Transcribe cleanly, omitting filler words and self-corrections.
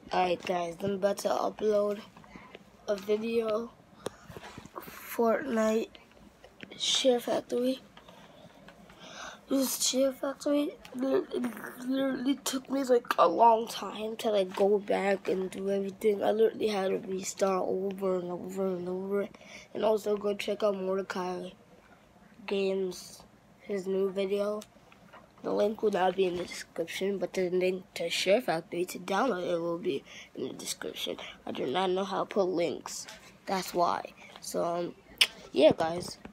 Alright guys, I'm about to upload a video, Fortnite Share Factory. This Share Factory, it literally took me like a long time to like go back and do everything. I literally had to restart over and over and over. And also go check out Mordecai Games, his new video. The link will not be in the description, but the link to Share Factory to download it will be in the description. I do not know how to put links. That's why. So, yeah, guys.